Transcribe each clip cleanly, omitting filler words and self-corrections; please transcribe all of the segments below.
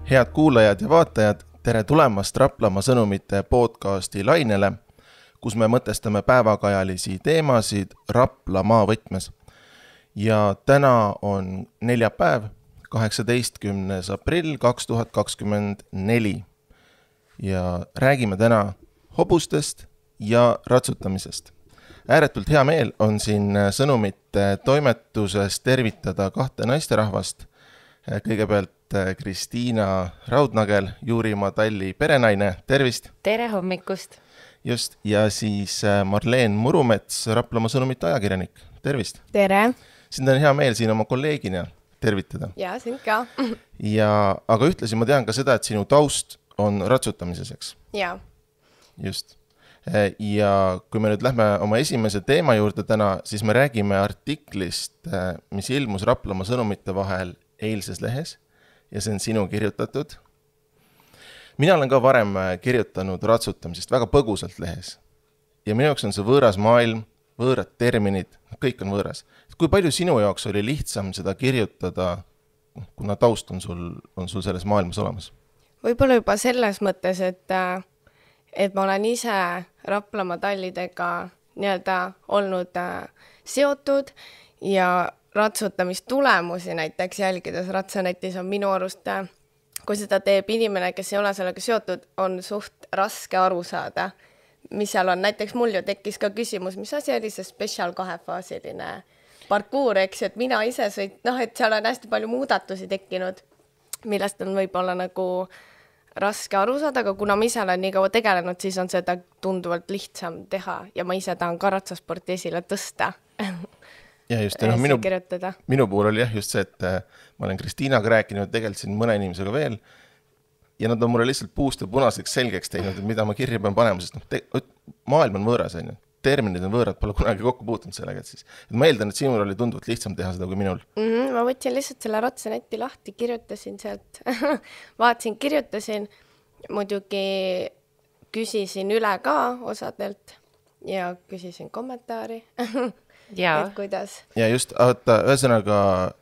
Head kuulajad ja vaatajad, tere tulemast Raplamaa sõnumite podcasti lainele, kus me mõtestame päevakajalisi teemasid Raplamaa võtmes. Ja täna on neljapäev, 18. aprill 2024 ja räägime täna hobustest ja ratsutamisest. Ääretult hea meel on siin sõnumite toimetuses tervitada kahte naisterahvast. Kõigepealt Kristiina Raudnagel, Juurimaa Talli perenaine, tervist! Tere hommikust! Just, ja siis Marleen Murumets, Raplamaa sõnumite ajakirjanik, tervist! Tere! Sind on hea meel siin oma kolleegina tervitada. Ja, sind ka. Aga ühtlasi ma tean ka seda, et sinu taust on ratsutamiseseks. Ja. Just. Ja kui me nüüd lähme oma esimese teema juurde täna, siis me räägime artiklist, mis ilmus Raplamaa sõnumite vahel eilses lehes ja see on sinu kirjutatud. Mina olen ka varem kirjutanud ratsutamisest väga põgusalt lehes ja minu jaoks on see võõras maailm, võõrad terminid, kõik on võõras. Kui palju sinu jaoks oli lihtsam seda kirjutada, kuna taust on sul selles maailmas olemas? Võib-olla juba selles mõttes, et ma olen ise Raplamaa tallidega nii-öelda olnud seotud ja ratsutamistulemusi näiteks jälgides ratsanetis on minu arust, kui seda teeb inimene, kes ei ole sellega seotud, on suht raske aru saada, mis seal on. Näiteks mul ju tekkis ka küsimus, mis asi oli see special kahefaasiline parkuur, eks, et mina ise et seal on hästi palju muudatusi tekkinud, millest on võib-olla nagu raske aru saada, aga kuna ma ise olen nii kaua tegelenud, siis on seda tunduvalt lihtsam teha ja ma ise tahan ka ratsasporti esile tõsta. Ja just, minu puhul oli just see, et ma olen Kristiinaga rääkinud, tegelikult siin mõne inimesega veel ja nad on mulle lihtsalt puust ja punaseks selgeks teinud, et mida ma kirja pean panema, sest maailm on võõras, terminid on võõrad, pole kunagi kokku puutunud sellega. Et ma eeldan, et sinul oli tunduvalt lihtsam teha seda kui minul. Ma võtsin lihtsalt selle ratsanetti lahti, kirjutasin sealt, vaatasin, kirjutasin, muidugi küsisin üle ka osadelt ja küsisin kommentaari. Ja. Et kuidas? Ja just, ühesõnaga,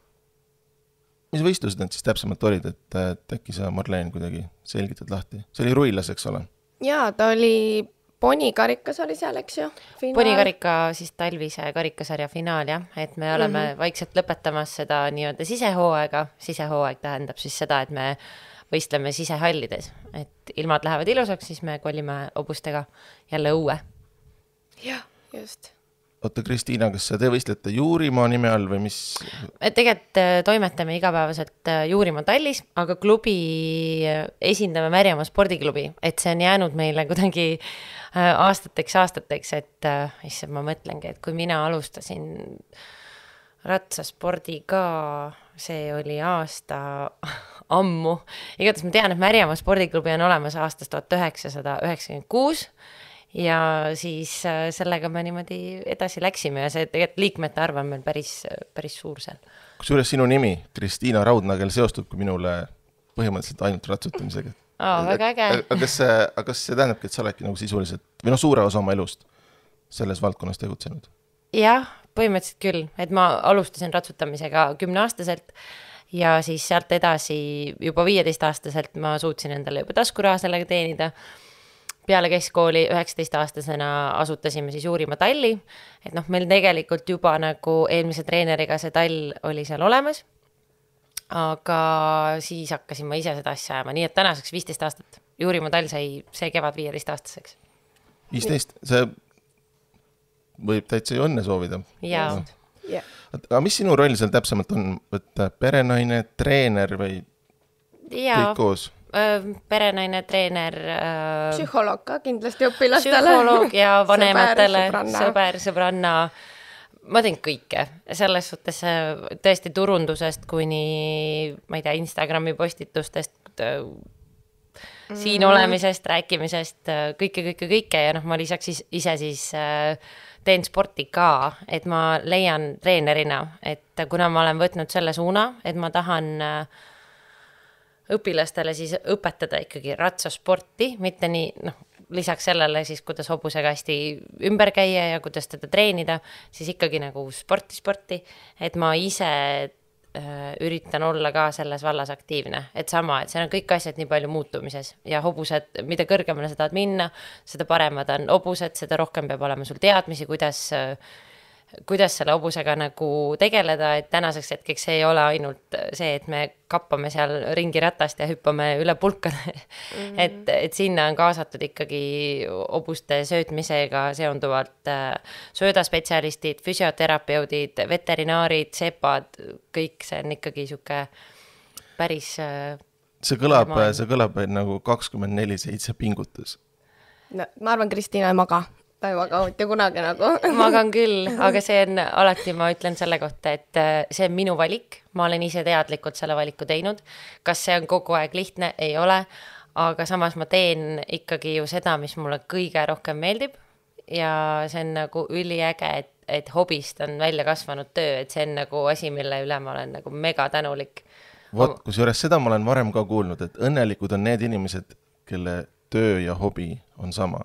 mis võistlused need siis täpsemalt olid, et äkki sa Marleen kuidagi selgitad lahti? See oli Ruilas, eks ole? Jaa, ta oli Ponikarikas oli seal, eks ju? Ponikarika siis talvise karikasarja finaal, jah. Et me oleme vaikselt lõpetamas seda nii-öelda sisehooaega. Sisehooaeg tähendab siis seda, et me võistleme sisehallides. Et ilmad lähevad ilusaks, siis me kolime hobustega jälle õue. Jah, just. Oota, Kristiina, kas te võistlete Juurimaa nime all või mis? Tegelikult toimetame igapäevaselt Juurimaa Tallis, aga klubi esindame Märjamaa spordiklubi, et see on jäänud meile kuidagi aastateks, et ma mõtlengi, et kui mina alustasin ratsaspordiga, see oli aasta ammu. Igatahes ma tean, et Märjamaa spordiklubi on olemas aastast 1996 ja siis sellega me niimoodi edasi läksime ja see tegelikult liikmete arv on meil päris suur seal. Kusjuures sinu nimi, Kristiina Raudnagel, seostubki minule põhimõtteliselt ainult ratsutamisega. Väga äge. Aga kas see tähendabki, et sa oledki nagu sisuliselt, või suure osa oma elust selles valdkonnas tegutsenud? Jah, põhimõtteliselt küll, et ma alustasin ratsutamisega 10-aastaselt ja siis sealt edasi juba 15-aastaselt ma suutsin endale juba taskuraha sellega teenida. Peale keskkooli 19-aastasena asutasime siis Juurimaa Talli, et meil tegelikult juba nagu eelmise treeneriga see tall oli seal olemas, aga siis hakkasin ma ise seda asja ajama, nii et tänaseks 15 aastat. Juurimaa Tall sai see kevad 15-aastaseks. 15, see võib täitsa ju õnne soovida. Jaa. Aga mis sinu roll seal täpsemalt on? Perenaine, treener või kõik koos? Perenaine, treener, psühholoog ka kindlasti õpilastele. Psühholoog ja vanematele, sõbranna. Ma teen kõike. Selles suhtes tõesti turundusest kuni, ma ei tea, Instagrami postitustest, siin olemisest, rääkimisest, kõike. Ja ma lisaks ise siis teen sporti ka, et ma leian treenerina, et kuna ma olen võtnud selle suuna, et ma tahan õpilastele siis õpetada ikkagi ratsasporti, mitte nii, lisaks sellele siis, kuidas hobusega hästi ümber käia ja kuidas teda treenida, siis ikkagi nagu sporti, et ma ise üritan olla ka selles vallas aktiivne, et sama, et see on kõik asjad nii palju muutumises ja hobused, mida kõrgemale sa tahad minna, seda paremad on hobused, seda rohkem peab olema sul teadmisi, kuidas selle hobusega nagu tegeleda, et tänaseks hetkeks see ei ole ainult see, et me kappame seal ringi ratast ja hüppame üle pulkade. Et sinna on kaasatud ikkagi hobuste söötmisega seonduvalt söödaspetsialistid, füsioterapeudid, veterinaarid, sepad, kõik see on ikkagi sihuke päris see kõlab nagu 24/7 pingutus. No, ma arvan, Kristiina ei maga. Ta ei maga mitte kunagi nagu. Magan küll, aga see on alati, ma ütlen selle kohta, et see on minu valik. Ma olen ise teadlikult selle valiku teinud. Kas see on kogu aeg lihtne? Ei ole. Aga samas ma teen ikkagi ju seda, mis mulle kõige rohkem meeldib. Ja see on nagu üliäge, et hobist on välja kasvanud töö, et see on nagu asi, mille üle ma olen nagu mega tänulik. Vot, kusjuures seda ma olen varem ka kuulnud, et õnnelikud on need inimesed, kelle töö ja hobi on sama.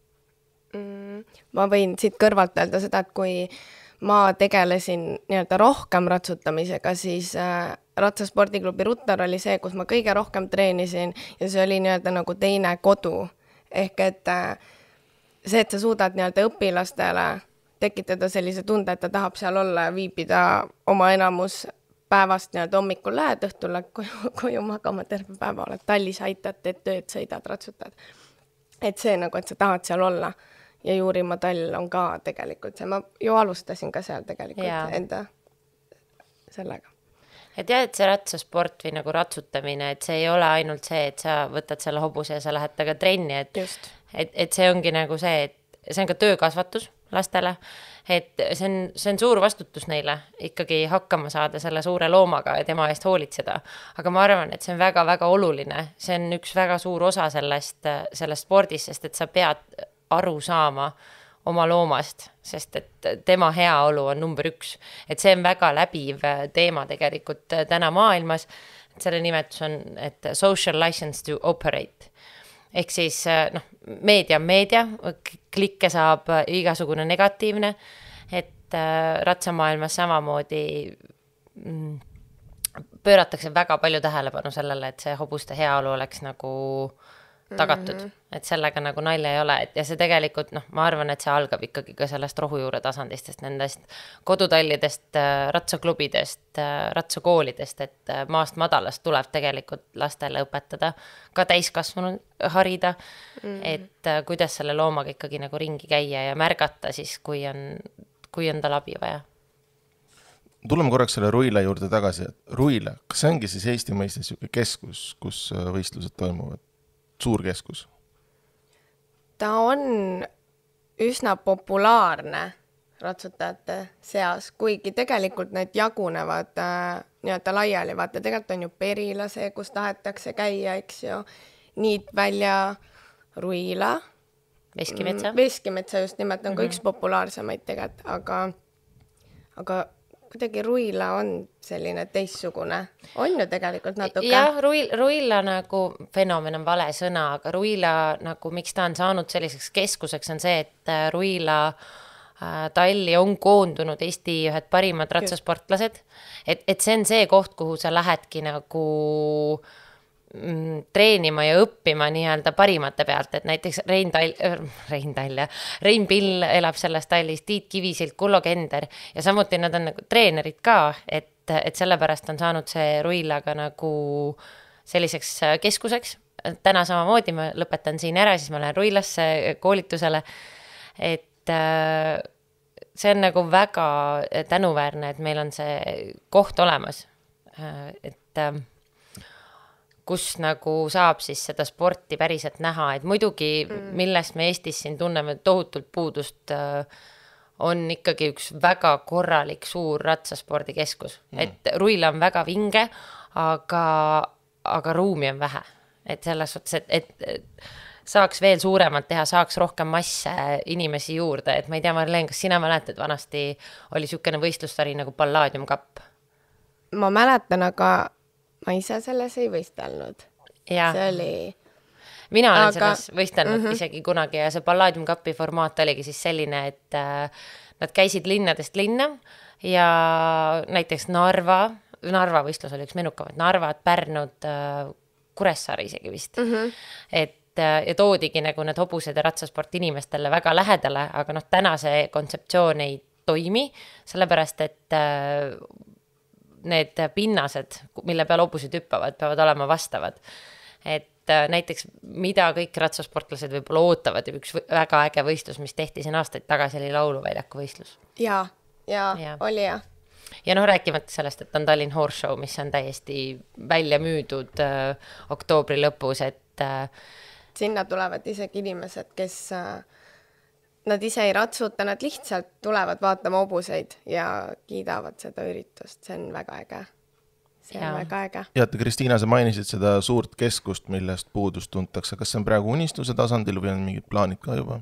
Ma võin siit kõrvalt öelda seda, et kui ma tegelesin nii-öelda rohkem ratsutamisega, siis ratsaspordiklubi Rutar oli see, kus ma kõige rohkem treenisin ja see oli nii-öelda nagu teine kodu. Ehk et see, et sa suudad nii-öelda õpilastele tekitada sellise tunde, et ta tahab seal olla ja viibida oma enamus päevast nii-öelda hommikul lähed, õhtul koju magama terve päeva, oled tallis, aitad, teed tööd, sõidad, ratsutad. Et see nagu, et sa tahad seal olla. Ja Juurimaa tall on ka tegelikult see. Ma ju alustasin ka seal tegelikult enda sellega. Et jah, et see ratsasport või nagu ratsutamine, et see ei ole ainult see, et sa võtad selle hobuse ja sa lähed taga trenni, et see ongi nagu see, et see on ka töökasvatus lastele, et see on suur vastutus neile ikkagi hakkama saada selle suure loomaga ja tema eest hoolitseda. Aga ma arvan, et see on väga-väga oluline. See on üks väga suur osa sellest spordist, sest et sa pead aru saama oma loomast, sest et tema heaolu on number 1. Et see on väga läbiv teema tegelikult täna maailmas. Et selle nimetus on, et social license to operate. Ehk siis meedia, klikke saab igasugune negatiivne, et ratsamaailmas samamoodi pööratakse väga palju tähelepanu sellele, et see hobuste heaolu oleks nagu tagatud, et sellega nagu nalja ei ole, ja see tegelikult, ma arvan, et see algab ikkagi ka sellest rohujuure tasandistest, nendest kodutallidest, ratsaklubidest, ratsakoolidest, et maast madalast tuleb tegelikult lastele õpetada, ka täiskasvanud harida, et kuidas selle loomaga ikkagi nagu ringi käia ja märgata siis, kui on tal abi vaja. Tuleme korraks selle Ruila juurde tagasi. Ruila, kas see ongi siis Eesti mõistes keskus, kus võistlused toimuvad? Suur keskus? Ta on üsna populaarne ratsutajate seas, kuigi tegelikult need jagunevad nii-öelda laiali. Vaata, tegelikult on ju Perila see, kus tahetakse käia, eks ju. Niitvälja, Ruila. Veskimetsa just nimelt on ka üks populaarsemaid tegelikult, aga kuidagi Ruila on selline teissugune. On ju tegelikult natuke? Jah, Ruila nagu fenomen on vale sõna, aga Ruila nagu miks ta on saanud selliseks keskuseks on see, et Ruila talli on koondunud Eesti ühed parimad ratsasportlased. Et see on see koht, kuhu sa lähedki nagu treenima ja õppima nii-öelda parimate pealt, et näiteks Rein Pill elab selles tallis, Tiit Kivisilt, Kullo Kender ja samuti nad on nagu treenerid ka, et sellepärast on saanud see Ruilaga nagu selliseks keskuseks. Täna samamoodi ma lõpetan siin ära, siis ma lähen Ruilasse koolitusele, et see on nagu väga tänuväärne, et meil on see koht olemas, et kus nagu saab siis seda sporti päriselt näha, et muidugi, millest me Eestis siin tunneme tohutult puudust, on ikkagi üks väga korralik suur ratsaspordikeskus. Et Ruila on väga vinge, aga ruumi on vähe. Et selles suhtes, et saaks veel suuremalt teha, saaks rohkem masse inimesi juurde, et ma ei tea, Marleen, kas sina mäletad, vanasti oli sükene võistlusvari nagu Palladium Cup? Ma mäletan, aga ma ise selles ei võistelnud. Ja. See oli... Mina olen selles võistelnud isegi kunagi ja see Palladium Cupi formaat oligi siis selline, et nad käisid linnadest linna ja näiteks Narva Narva võistlus oli üks menukamaid, Narvad, Pärnud, Kuressaare isegi vist. Et ja toodigi nagu need hobused ja ratsasport inimestele väga lähedale, aga noh, täna see kontseptsioon ei toimi, sellepärast et need pinnased, mille peal hobused hüppavad, peavad olema vastavad. Et näiteks mida kõik ratsasportlased võib-olla ootavad ja üks väga äge võistlus, mis tehti siin aastaid tagasi, oli lauluväljaku võistlus. Ja. Oli ja. Ja noh, rääkimata sellest, et on Tallinn Horse Show, mis on täiesti välja müüdud oktoobri lõpus, et sinna tulevad isegi inimesed, kes nad ise ei ratsuta, nad lihtsalt tulevad vaatama hobuseid ja kiidavad seda üritust. See on väga äge. Väga äge. Ja, Kristiina, sa mainisid seda suurt keskust, millest puudust tuntakse. Kas see on praegu unistuse tasandil või on mingid plaanid ka juba?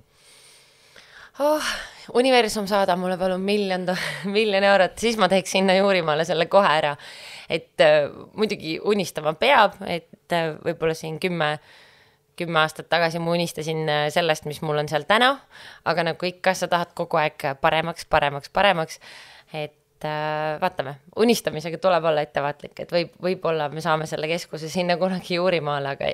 Universum saada mulle palun miljon eurot, siis ma teeks sinna Juurimaale selle kohe ära. Et muidugi unistama peab, et võib-olla siin 10 aastat tagasi ma unistasin sellest, mis mul on seal täna, aga nagu ikka sa tahad kogu aeg paremaks, et vaatame, unistamisega tuleb olla ettevaatlik, et võib-olla me saame selle keskuse sinna kunagi Juurimaale, aga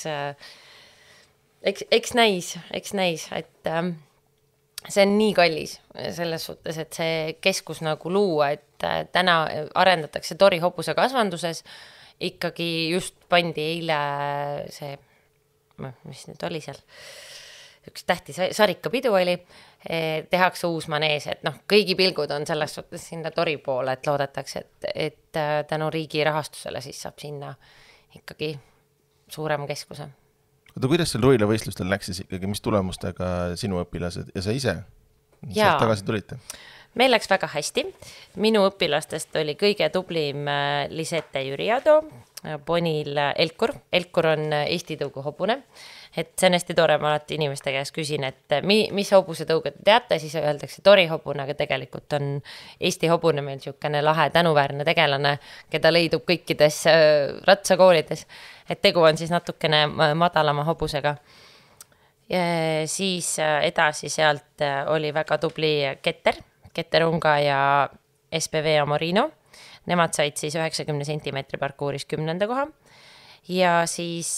eks näis, et see on nii kallis selles suhtes, et see keskus nagu luua, et täna arendatakse Tori hobuse kasvanduses, ikkagi just pandi eile see mis nüüd oli seal, üks tähtis sarikapidu oli, tehakse uus manees, et noh, kõigi pilgud on selles suhtes sinna Tori poole, et loodetakse, et tänu riigi rahastusele siis saab sinna ikkagi suurema keskuse. Oota, kuidas seal Roila võistlustel läks siis ikkagi, mis tulemustega sinu õpilased ja sa ise sealt tagasi tulite? Meil läks väga hästi. Minu õpilastest oli kõige tublim Lisette Jüriado, Bonil Elkur. Elkur on Eesti tõugu hobune. Et see on hästi tore, ma alati inimeste käes küsin, et mis hobuse tõuga te teate, siis öeldakse Tori hobune, aga tegelikult on Eesti hobune meil niisugune lahe tänuväärne tegelane, keda leidub kõikides ratsakoolides. Et tegu on siis natukene madalama hobusega. Ja siis edasi sealt oli väga tubli Keterunga ja SPV Amorino. Nemad said siis 90 centimeetri parkuuris 10. koha. Ja siis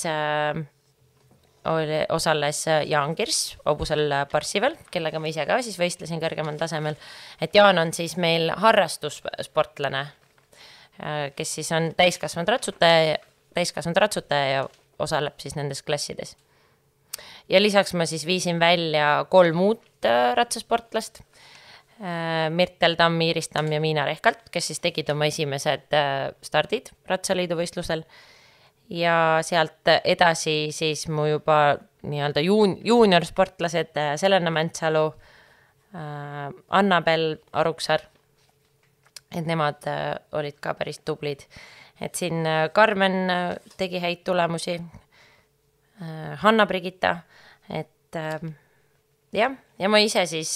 osales Jaan Kirs hobusel Parsival, kellega ma ise ka siis võistlesin kõrgemal tasemel. Et Jaan on siis meil harrastussportlane, kes siis on täiskasvanud ratsutaja ja osaleb siis nendes klassides. Ja lisaks ma siis viisin välja 3 uut ratsasportlast. Mirtel Tamm, Iiris Tamm ja Miina Rehkalt, kes siis tegid oma esimesed stardid Ratsaliidu võistlusel. Ja sealt edasi siis mu juba nii-öelda juuniorsportlased Selena Mäntsalu, Annabel Aruksar, et nemad olid ka päris tublid. Et siin Karmen tegi häid tulemusi, Hanna Brigitta, et ja ma ise siis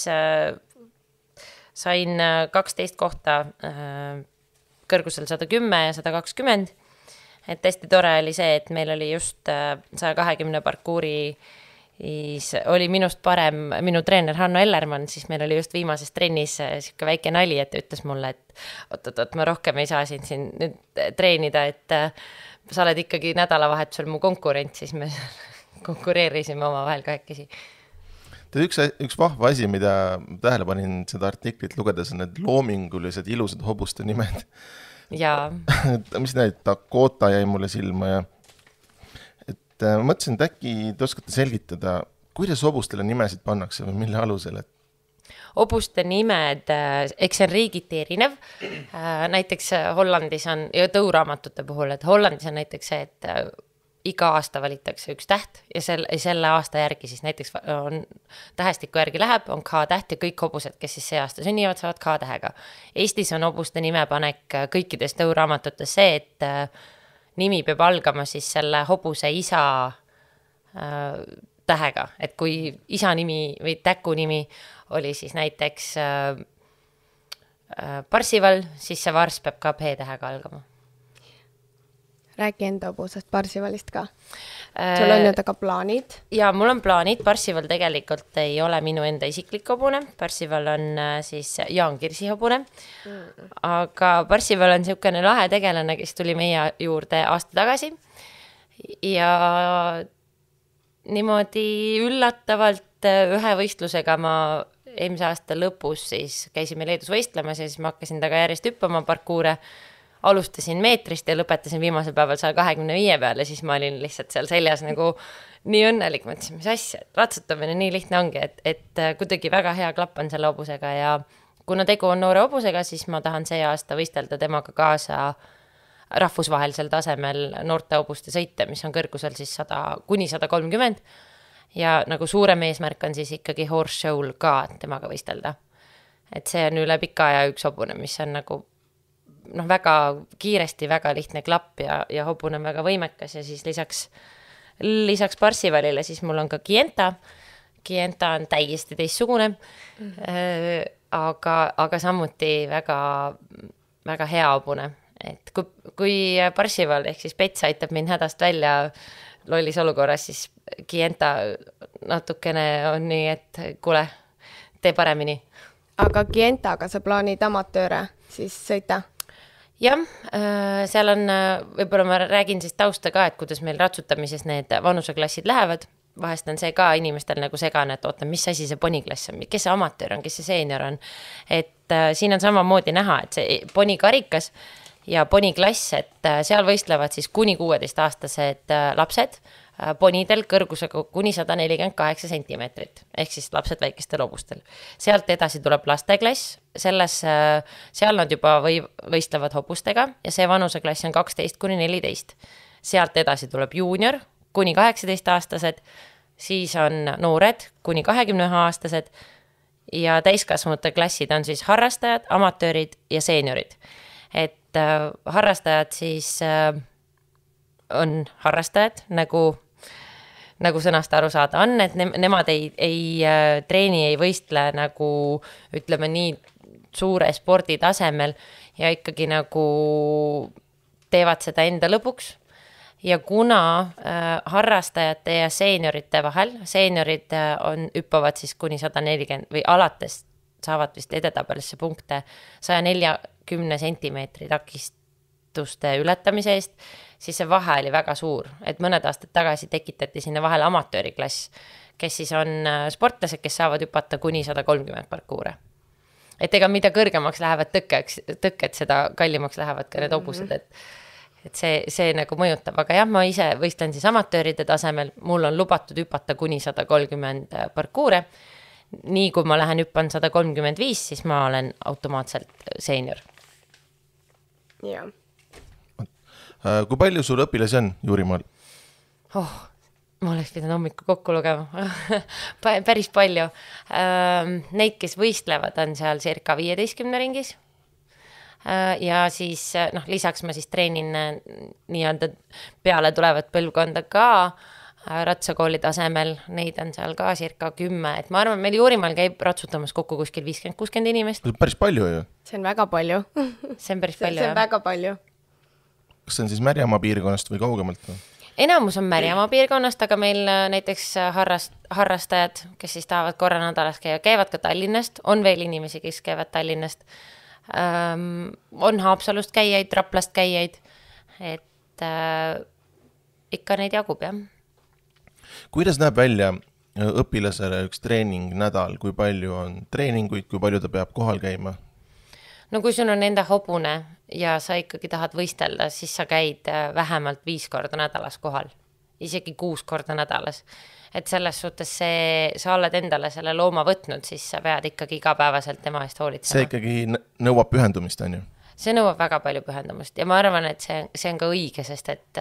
sain 12 kohta kõrgusel 110 ja 120. Et hästi tore oli see, et meil oli just 120 parkuuri oli minust parem minu treener Hanno Ellermann, siis meil oli just viimases trennis siuke väike nali, et ütles mulle, et oot, ma rohkem ei saa siin nüüd treenida, et sa oled ikkagi nädalavahetusel mu konkurent, siis me konkureerisime oma vahel kahekesi. Üks vahva asi, mida tähele panin seda artiklit lugedes, on need loomingulised ilusad hobuste nimed. Jaa. Mis näid, Dakota jäi mulle silma ja et mõtlesin, et äkki te oskate selgitada, kuidas hobustele nimesid pannakse või mille alusel? Hobuste nimed, eks see on riigiti erinev. Näiteks Hollandis on, ja tõuraamatute puhul, et Hollandis on näiteks see, et iga aasta valitakse üks täht ja selle aasta järgi siis näiteks on tähestiku järgi läheb, on K-täht ja kõik hobused, kes siis see aasta sünnivad, saavad K-tähega. Eestis on hobuste nimepanek kõikides tõuraamatutes see, et nimi peab algama siis selle hobuse isa tähega, et kui isa nimi või täku nimi oli siis näiteks Parsival, siis see vars peab ka P-tähega algama. Räägi enda hobusest Parsivalist ka. sul on ju ka plaanid? Ja mul on plaanid, Parsival tegelikult ei ole minu enda isiklik hobune, Parsival on siis Jaan Kirsi hobune, aga Parsival on niisugune lahe tegelane, kes tuli meie juurde aasta tagasi ja niimoodi üllatavalt ühe võistlusega ma eelmise aasta lõpus siis käisime Leedus võistlemas ja siis ma hakkasin taga järjest hüppama parkuure, alustasin meetrist ja lõpetasin viimasel päeval 125 peale, siis ma olin lihtsalt seal seljas nagu nii õnnelik, mõtlesin, mis asja, ratsutamine nii lihtne ongi, et kuidagi väga hea klapp on selle hobusega ja kuna tegu on noore hobusega, siis ma tahan see aasta võistelda temaga kaasa rahvusvahelisel tasemel noorte hobuste sõite, mis on kõrgusel siis 100–130 ja nagu suurem eesmärk on siis ikkagi horse show'l ka temaga võistelda. Et see on üle pika aja üks hobune, mis on nagu väga kiiresti, väga lihtne klapp ja hobune on väga võimekas ja siis lisaks Parsivalile siis mul on ka Gienta. Gienta on täiesti teistsugune, aga samuti väga, väga hea hobune. Et kui Parsival ehk siis Pets aitab mind hädast välja lollis olukorras, siis Gienta natukene on nii, et kuule, tee paremini. Aga Gientaga sa plaanid amatööre siis sõita? Jah, seal on, võib-olla ma räägin siis tausta ka, et kuidas meil ratsutamises need vanuseklassid lähevad. Vahest on see ka inimestel nagu segane, et oota, mis asi see poniklass on, kes see amatöör on, kes see seenior on. Et siin on samamoodi näha, et see ponikarikas ja poniklass, et seal võistlevad siis kuni 16-aastased lapsed ponidel kõrgusega kuni 148 sentimeetrit, ehk siis lapsed väikestel hobustel. Sealt edasi tuleb lasteklass, seal nad juba võistlevad hobustega ja see vanuseklass on 12–14. Sealt edasi tuleb juunior kuni 18-aastased, siis on noored kuni 21-aastased ja täiskasvanute klassid on siis harrastajad, amatöörid ja seeniorid. Et harrastajad siis on harrastajad, nagu sõnast aru saada on, et nemad ei treeni, ei võistle nagu ütleme nii suure spordi tasemel ja ikkagi nagu teevad seda enda lõpuks. Ja kuna harrastajate ja seeniorite vahel, seeniorid hüppavad siis kuni 140 või alates saavad vist edetabelisse punkte 140 sentimeetri takistuste ületamise eest, siis see vahe oli väga suur, et mõned aastad tagasi tekitati sinna vahele amatööriklass, kes siis on sportlased, kes saavad hüpata kuni 130 parkuure. Et ega mida kõrgemaks lähevad tõkked, seda kallimaks lähevad ka need hobused, et see nagu mõjutab, aga jah, ma ise võistlen siis amatööride tasemel, mul on lubatud hüpata kuni 130 parkuure, nii kui ma lähen hüppan 135, siis ma olen automaatselt seenior. Jah. Kui palju sul õpilasi on Juurimaal? Ma oleks pidanud hommikul kokku lugema. Päris palju. Neid, kes võistlevad, on seal circa 15 ringis. Ja siis lisaks ma siis treenin nii-öelda peale tulevat põlvkonda ka ratsakooli tasemel, neid on seal ka circa 10, et ma arvan, meil Juurimaal käib ratsutamas kokku kuskil 50–60 inimest. See on päris palju ju. See on väga palju. See on päris palju, see on väga palju. Kas see on siis Märjamaa piirkonnast või kaugemalt? Enamus on Märjamaa piirkonnast, aga meil näiteks harrastajad, kes siis tahavad korra nädalas käivad ka Tallinnast, on veel inimesi, kes käivad Tallinnast, on Haapsalust käijaid, Raplast käijaid, et ikka neid jagub, jah. Kuidas näeb välja õpilasele üks treening nädal, kui palju on treeninguid, kui palju ta peab kohal käima? No kui sul on enda hobune ja sa ikkagi tahad võistelda, siis sa käid vähemalt 5 korda nädalas kohal, isegi 6 korda nädalas. Et selles suhtes sa oled endale selle looma võtnud, siis sa pead ikkagi igapäevaselt tema eest hoolitsema. See ikkagi nõuab pühendumist, on ju? See nõuab väga palju pühendumist ja ma arvan, et see on ka õige, sest et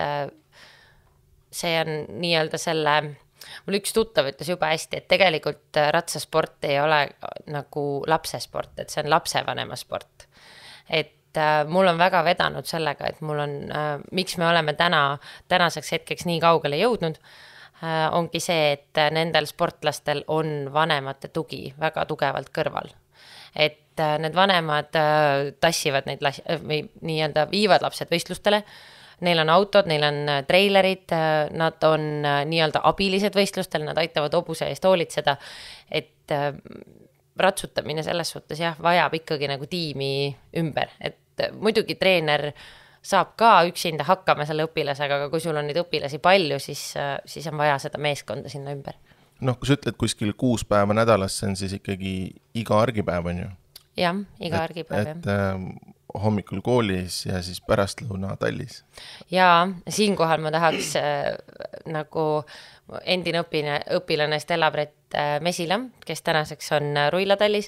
see on nii-öelda selle, mul üks tuttav ütles juba hästi, et tegelikult ratsasport ei ole nagu lapsesport, et see on lapsevanema sport. Et mul on väga vedanud sellega, et mul on, miks me oleme tänaseks hetkeks nii kaugele jõudnud, ongi see, et nendel sportlastel on vanemate tugi väga tugevalt kõrval. Et need vanemad tassivad neid nii-öelda viivad lapsed võistlustele, neil on autod, neil on treilerid, nad on nii-öelda abilised võistlustel, nad aitavad hobuse eest hoolitseda, et ratsutamine selles suhtes jah, vajab ikkagi nagu tiimi ümber, et muidugi treener saab ka üksinda hakkama selle õpilasega, aga kui sul on neid õpilasi palju, siis on vaja seda meeskonda sinna ümber. Noh, kui sa ütled kuskil 6 päeva nädalas, see on siis ikkagi iga argipäev, on ju? Jah, iga argipäev. Et hommikul koolis ja siis pärastlõuna tallis. Ja siinkohal ma tahaks nagu endine õpilane Stella-Brett Mesila, kes tänaseks on Ruila tallis.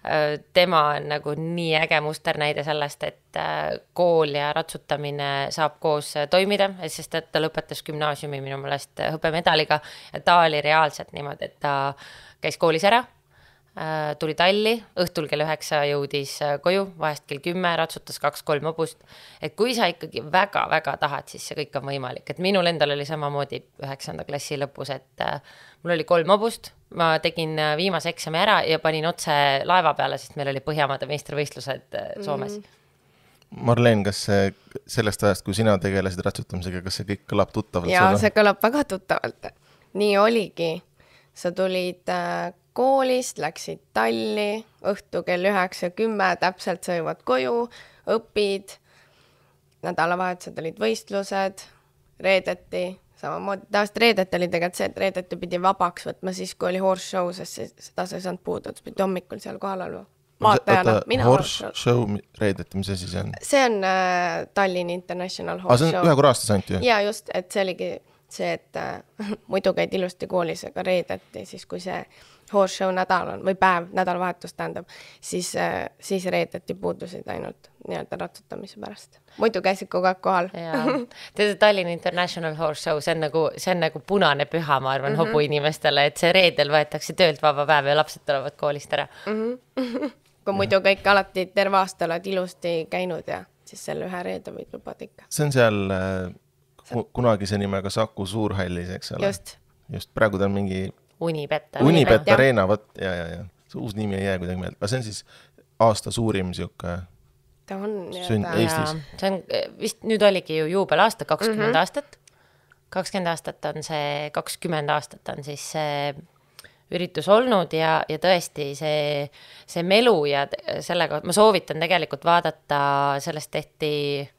Tema on nagu nii äge musternäide sellest, et kool ja ratsutamine saab koos toimida, sest et ta lõpetas gümnaasiumi minu meelest hõpemedaliga ja ta oli reaalselt niimoodi, et ta käis koolis ära, tuli talli, õhtul kell 9 jõudis koju, vahest kell 10, ratsutas 2-3 hobust. Et kui sa ikkagi väga-väga tahad, siis see kõik on võimalik. Et minul endal oli samamoodi 9. klassi lõpus, et mul oli 3 hobust, ma tegin viimase eksami ära ja panin otse laeva peale, sest meil oli Põhjamaade meistrivõistlused Soomes. Marleen, kas sellest ajast, kui sina tegelesid ratsutamisega, kas see kõik kõlab tuttavalt? Jaa, see kõlab väga tuttavalt. Nii oligi. Sa tulid koolist, läksid talli, õhtu kell 9-10, täpselt sa jõuad koju, õpid, nädalavahetused olid võistlused, reedeti, samamoodi, tavaliselt reedeti oli tegelikult see, et reedeti pidi vabaks võtma siis, kui oli horse show, sest seda sa ei saanud puudu, et pidi hommikul seal kohal olema. Vaatajana, mina horse show reedeti, mis asi see on? See on Tallinn International Horse Show. See on ühe korra aastas ainult ju? Jaa, just, et see oligi see, et muidu käid ilusti koolis, aga reedeti, siis kui see horse show nädal on, või päev, nädalavahetus tähendab, siis reedeti puudusid ainult nii-öelda ratsutamise pärast. Muidu käisid kogu aeg kohal. Tead, Tallinn International Horse Show, see on nagu punane püha, ma arvan, hobu inimestele, et see reedel võetakse töölt vaba päev ja lapsed tulevad koolist ära. Kui muidu kõik alati terve aasta oled ilusti käinud ja siis selle ühe reede võid lubada ikka. See on seal kunagise nimega Saku Suurhallis, eks ole? Just praegu ta on mingi Unibet Arena, võt, ja. See uus nimi ei jää kuidagi meelde. See on siis aasta suurim süuke sünd Eestis. See on vist, nüüd oligi ju juubel aasta, 20 aastat. 20 aastat on see, 20 aastat on siis see üritus olnud ja tõesti see melu ja sellega, ma soovitan tegelikult vaadata, sellest tehti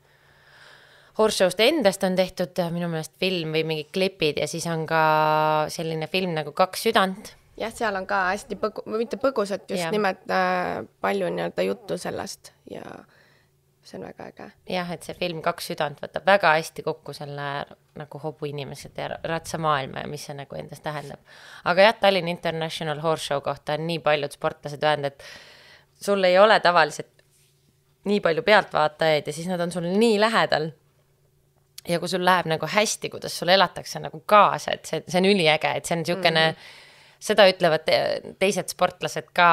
horse show'st endast on tehtud minu meelest film või mingid klipid ja siis on ka selline film nagu 2 südant. Jah, seal on ka hästi mitte põgusat, just nimelt palju nii-öelda juttu sellest ja see on väga äge. Jah, et see film 2 südant võtab väga hästi kokku selle nagu hobu inimesed ja ratsamaailma ja mis see nagu endast tähendab. Aga jah, Tallinn International Horse Show kohta on nii paljud sportlased öelnud, et sul ei ole tavaliselt nii palju pealtvaatajaid ja siis nad on sul nii lähedal. Ja kui sul läheb nagu hästi, kuidas sul elatakse nagu kaasa, et see on üliäge, et see on niisugune, seda ütlevad teised sportlased ka,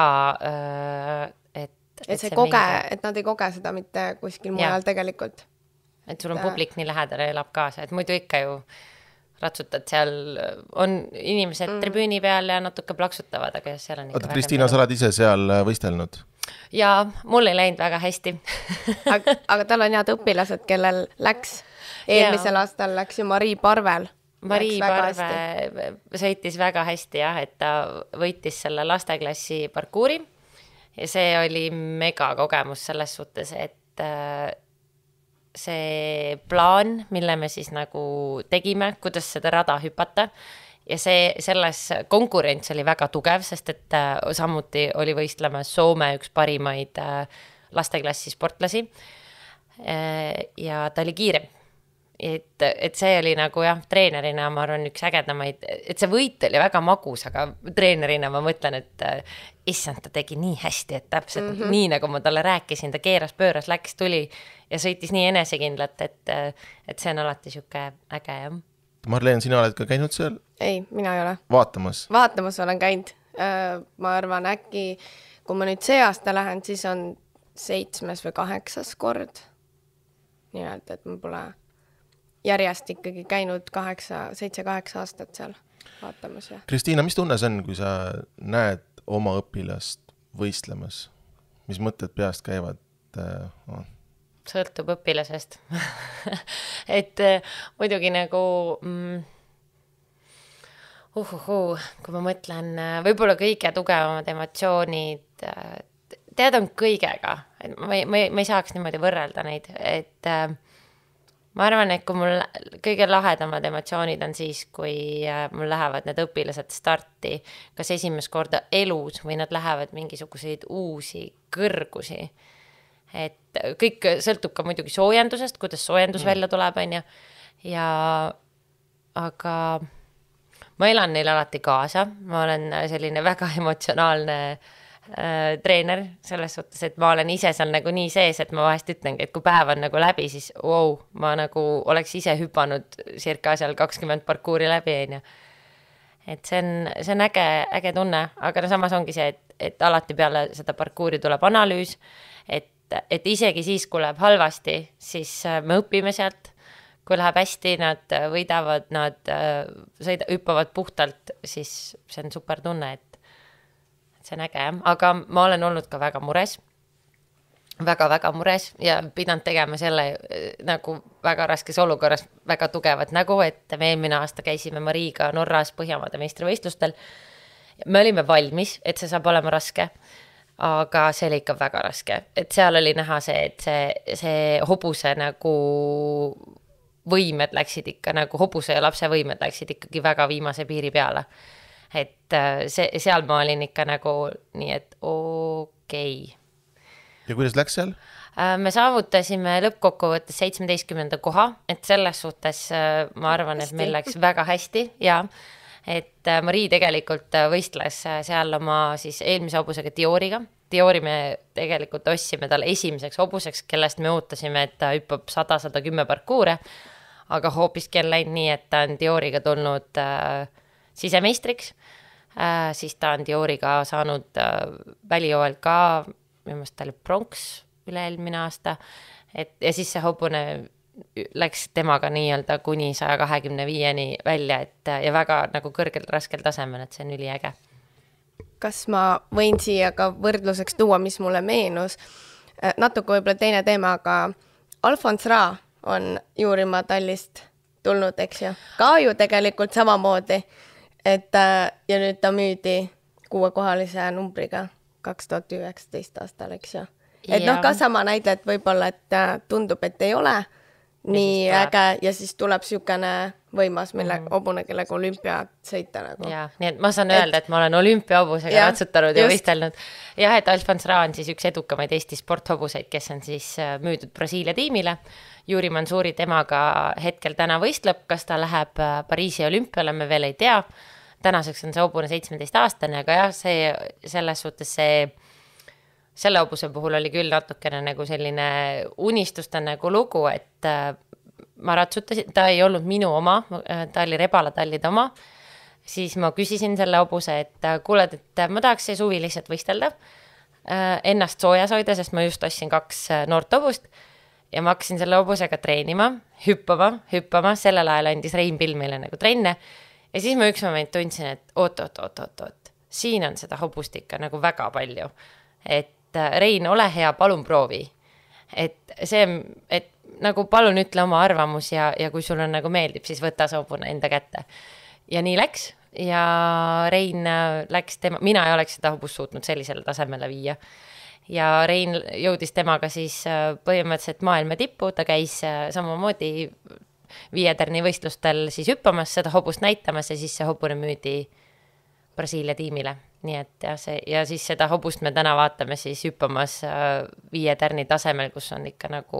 et see et nad ei koge seda mitte kuskil mujal tegelikult. Et sul on publik nii lähedal ja elab kaasa, et muidu ikka ju ratsutad seal, on inimesed tribüüni peal ja natuke plaksutavad, aga seal on ikka väga Kristiina, sa oled ise seal võistelnud? Ja mul ei läinud väga hästi. aga tal on head õpilased, kellel läks. Eelmisel aastal läks ju Marii Parvel. Marii Parve sõitis väga hästi, jah, et ta võitis selle lasteklassi parkuuri ja see oli mega kogemus selles suhtes, et see plaan, mille me siis nagu tegime, kuidas seda rada hüpata ja selles konkurents oli väga tugev, sest et samuti oli võistlema Soome üks parimaid lasteklassi sportlasi ja ta oli kiirem. Et see oli nagu jah, treenerina ma arvan üks ägedamaid, et see võit oli väga magus, aga treenerina ma mõtlen, et issand, ta tegi nii hästi, et täpselt nii nagu ma talle rääkisin, ta keeras, pööras, läks, tuli ja sõitis nii enesekindlat, et see on alati siuke äge, jah. Marleen, sina oled ka käinud seal? Ei, mina ei ole. Vaatamas olen käinud. Ma arvan äkki, kui ma nüüd see aasta lähen, siis on 7. või 8. kord. Nii-öelda, et ma pole järjest ikkagi käinud 7-8 aastat seal vaatamas. Ja. Kristiina, mis tunne see on, kui sa näed oma õpilast võistlemas? Mis mõtted peast käivad? sõltub õpilasest et muidugi nagu kui ma mõtlen, võib-olla kõige tugevamad emotsioonid, tead on kõigega, et ma ei saaks niimoodi võrrelda neid, et ma arvan, et kui mul kõige lahedamad emotsioonid on siis, kui mul lähevad need õpilased starti, kas esimest korda elus või nad lähevad mingisuguseid uusi kõrgusi. Et kõik sõltub ka muidugi soojendusest, kuidas soojendus välja tuleb, on ju. Ja aga ma elan neil alati kaasa, ma olen selline väga emotsionaalne treener selles suhtes, et ma olen ise seal nagu nii sees, et ma vahest ütlengi, et kui päev on nagu läbi, siis ma nagu oleks ise hüpanud circa seal 20 parkuuri läbi, on ju. Et see on äge tunne, aga samas ongi see, et alati peale seda parkuuri tuleb analüüs, et isegi siis, kui läheb halvasti, siis me õpime sealt. Kui läheb hästi, nad võidavad, nad hüppavad puhtalt, siis see on super tunne, et see on äge. Aga ma olen olnud ka väga mures, väga mures ja pidanud tegema selle nagu väga raskes olukorras väga tugevat nägu, et me eelmine aasta käisime Mariiga Norras Põhjamaade meistrivõistlustel. Me olime valmis, et see saab olema raske, aga see oli ikka väga raske. Et seal oli näha see, et see hobuse nagu võimed läksid ikka nagu hobuse ja lapse võimed läksid ikkagi väga viimase piiri peale. Et seal ma olin ikka nagu nii, et okei. Ja kuidas läks seal? Me saavutasime lõppkokkuvõttes 17. koha, et selles suhtes ma arvan, et meil läks väga hästi ja et Marii tegelikult võistles seal oma siis eelmise hobusega Dioriga. Diori me tegelikult ossime tal esimeseks hobuseks, kellest me ootasime, et ta hüppab 100-110 parkuure, aga hoopiski on läinud nii, et ta on Dioriga tulnud sisemeistriks, siis ta on Dioriga saanud välijooel ka, minu meelest ta oli pronks üle-eelmine aasta, ja siis see hobune läks temaga nii-öelda kuni 125-ni välja, ja väga nagu kõrgel raskel tasemel, et see on üliäge. Kas ma võin siia ka võrdluseks tuua, mis mulle meenus? Natuke võib-olla teine teema, aga Alfons Ra on Juurimaa Tallist tulnud, eks ju? Ka ju tegelikult samamoodi, et ja nüüd ta müüdi 6-kohalise numbriga 2019 aastal, eks ju? Et ka sama näide, et võib-olla, et tundub, et ei ole nii äge ja siis tuleb sükene võimas, mille hobune, kellega olümpiat sõita nagu. Ja, nii et ma saan öelda, et ma olen olümpiahobusega ratsutanud ja võistelnud. Jah, et Alfons Ra on siis üks edukamaid Eesti sporthobuseid, kes on siis müüdud Brasiilia tiimile. Juri Mansuuri temaga hetkel täna võistleb, kas ta läheb Pariisi olümpiale, me veel ei tea. Tänaseks on see hobune 17-aastane, aga jah, selles suhtes selle hobuse puhul oli küll natukene nagu selline unistuste nagu lugu, et ma ratsutasin, ta ei olnud minu oma, ta oli Rebala tallide oma, siis ma küsisin selle hobuse, et kuuled, et ma tahaks see suvi lihtsalt võistelda, ennast soojas hoida, sest ma just ostsin 2 noort hobust ja ma hakkasin selle hobusega treenima, hüppama, sellel ajal andis Rein Pill meile nagu trenne ja siis ma üks moment tundsin, et oot, siin on seda hobust ikka nagu väga palju, et Rein, ole hea, palun proovi. Et nagu palun ütle oma arvamus ja kui sul on nagu meeldib, siis võta see hobune enda kätte. Ja nii läks ja Rein läks mina ei oleks seda hobust suutnud sellisele tasemele viia. Ja Rein jõudis temaga siis põhimõtteliselt maailma tippu, ta käis samamoodi Viederni võistlustel siis hüppamas, seda hobust näitamas ja siis see hobune müüdi Brasiilia tiimile. Nii et ja siis seda hobust me täna vaatame siis hüppamas Viederni tasemel, kus on ikka nagu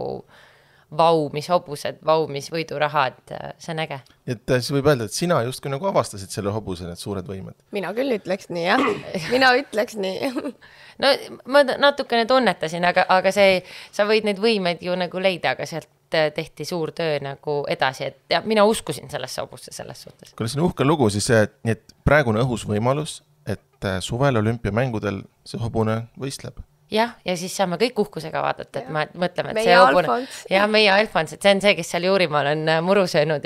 mis hobused, mis võidurahad, see on äge. Et siis võib öelda, et sina justkui nagu avastasid selle hobuse need suured võimed. Mina küll ütleks nii, jah. Mina ütleks nii. No ma natukene tunnetasin, aga sa võid neid võimeid ju nagu leida, aga sealt tehti suur töö nagu edasi, et ja mina uskusin sellesse hobusse selles suhtes. Kui see on uhke lugu, siis nii et praegune õhus võimalus, et suvel olümpiamängudel see hobune võistleb. Jah, ja siis saame kõik uhkusega vaadata, et mõtleme, et see hobune... Ja meie Alfons, et see on see, kes seal Juurimaal on muru söönud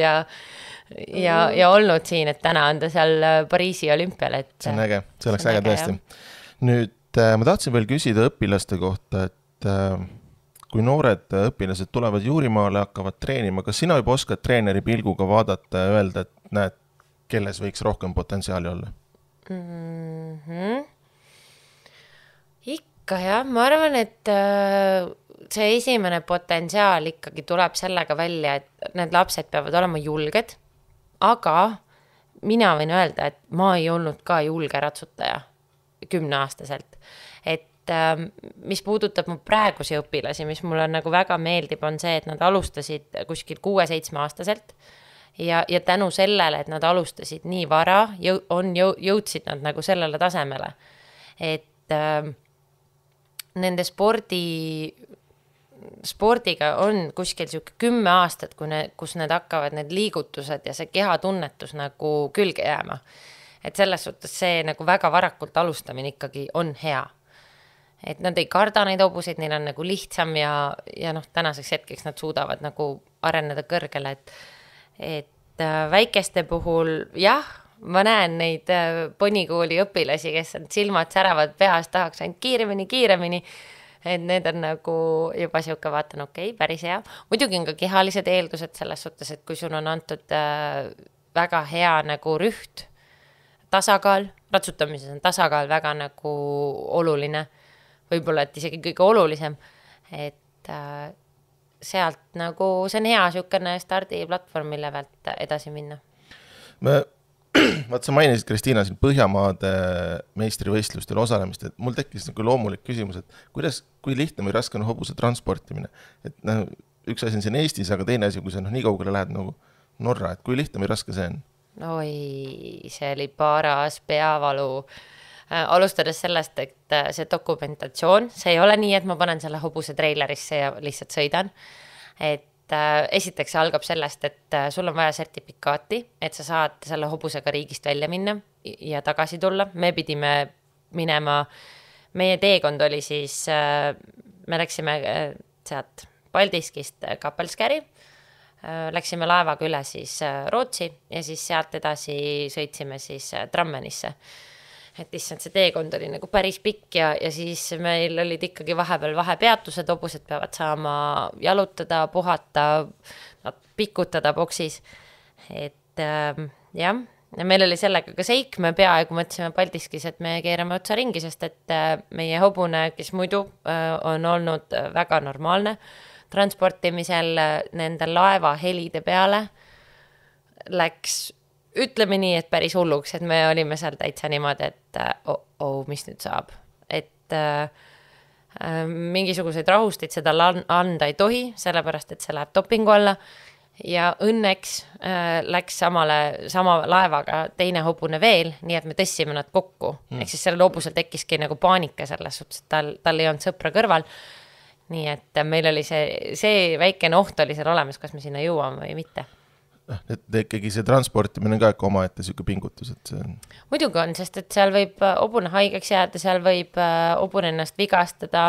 ja olnud siin, et täna on ta seal Pariisi olümpial. See on äge, see oleks äge tõesti. Nüüd ma tahtsin veel küsida õpilaste kohta, et kui noored õpilased tulevad Juurimaale, hakkavad treenima, kas sina juba oskad treeneri pilguga vaadata ja öelda, et näed, kelles võiks rohkem potentsiaali olla? Ikka jah, ma arvan, et see esimene potentsiaal ikkagi tuleb sellega välja, et need lapsed peavad olema julged, aga mina võin öelda, et ma ei olnud ka julge ratsutaja 10-aastaselt. Et mis puudutab mu praegusi õpilasi, mis mulle nagu väga meeldib, on see, et nad alustasid kuskil 6-7-aastaselt ja tänu sellele, et nad alustasid nii vara, jõudsid nad nagu sellele tasemele. Et nende spordiga on kuskil 10 aastat, kus need hakkavad need liigutused ja see kehatunnetus nagu külge jääma. Et selles suhtes see nagu väga varakult alustamine ikkagi on hea. Et nad ei karda neid hobuseid, neil on nagu lihtsam ja tänaseks hetkeks nad suudavad nagu areneda kõrgele. Et väikeste puhul, jah, ma näen neid ponikooli õpilasi, kes on silmad säravad peas, tahaks ainult kiiremini. Et need on nagu juba siuke vaatan, päris hea. Muidugi on ka kehalised eeldused selles suhtes, et kui sul on antud väga hea nagu rüht, tasakaal, ratsutamises on tasakaal väga nagu oluline, võib-olla, et isegi kõige olulisem, et sealt nagu see on hea siukene stardiplatvorm, mille pealt edasi minna. Vaat sa mainisid, Kristiina, siin Põhjamaade meistrivõistlustel osalemist, et mul tekkis nagu loomulik küsimus, et kui lihtne või raske on hobuse transportimine. Et üks asi on siin Eestis, aga teine asi, kui sa nii kaugele lähed nagu Norra, et kui lihtne või raske see on? Oi, see oli paras peavalu. Alustades sellest, et see dokumentatsioon, see ei ole nii, et ma panen selle hobuse treilerisse ja lihtsalt sõidan. Et esiteks algab sellest, et sul on vaja sertifikaati, et sa saad selle hobusega riigist välja minna ja tagasi tulla. Me pidime minema, meie teekond oli siis, me läksime sealt Paldiskist Kapelskäri, läksime laevaga üle siis Rootsi ja siis sealt edasi sõitsime siis Trammenisse. Et lihtsalt see teekond oli nagu päris pikk ja siis meil olid ikkagi vahepeatused, hobused peavad saama jalutada, puhata, pikutada boksis. Et jah, ja meil oli sellega ka seik, me peaaegu mõtlesime Paldiskis, et me keerame otsa ringi, sest et meie hobune, kes muidu on olnud väga normaalne transportimisel nende laeva helide peale, läks ütleme nii, et päris hulluks, et me olime seal täitsa niimoodi, et mis nüüd saab. Et mingisuguseid rahustid seda anda ei tohi, sellepärast, et see läheb dopingu alla. Ja õnneks läks sama laevaga teine hobune veel, nii et me tõstsime nad kokku. Ehk siis sellel hobusel tekkiski nagu paanika selles suhtes, et tal ei olnud sõpra kõrval. Nii et meil oli see väikene oht oli seal olemas, kas me sinna jõuame või mitte. Et ikkagi see transportimine ka ikka oma ette siuke pingutus, et see on... Muidugi on, sest et seal võib hobune haigeks jääda, seal võib hobune ennast vigastada,